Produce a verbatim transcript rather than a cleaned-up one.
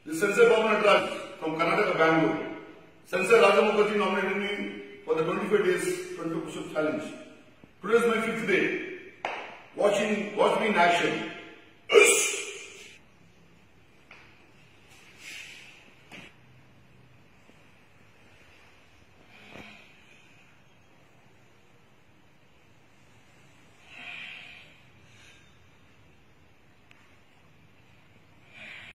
This Sensei Baba Nataraj from Karnataka, Bangalore. Sensei Raja Mukherjee nominated me for the twenty-five days twenty-five push-up challenge. Today is my fifth day. Watching, watch me in action. Yes.